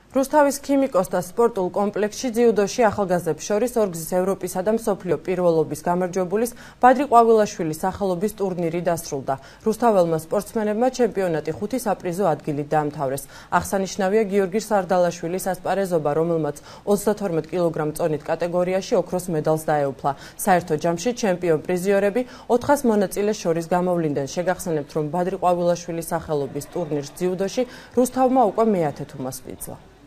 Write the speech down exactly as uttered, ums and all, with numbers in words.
რუსთავის ქიმიკოსთა სპორტულ კომპლექსში ძიუდოში ახალგაზრდებს შორის ორგზის ევროპისა და მსოფლიო პირველობის გამარჯვებულის ბადრი ყვავილაშვილის სახელობის ტურნირი დასრულდა. რუსთაველმა სპორტსმენებმა ჩემპიონატი ხუთი საპრიზო ადგილით დაამთავრეს. აღსანიშნავია გიორგი სარდალაშვილის ასპარეზობა, რომელმაც ოცდათორმეტ კილოგრამ წონით კატეგორიაში ოქროს მედალს დაეუფლა. საერთო ჯამში ჩემპიონ პრიზიორები ოთხას მონაწილეს შორის გამოვლინდნენ. შეგახსენებთ, რომ ბადრი ყვავილაშვილის სახელობის ტურნირს ძიუდოში რუსთავმა უკვე მეათე თუმას ვიძლა.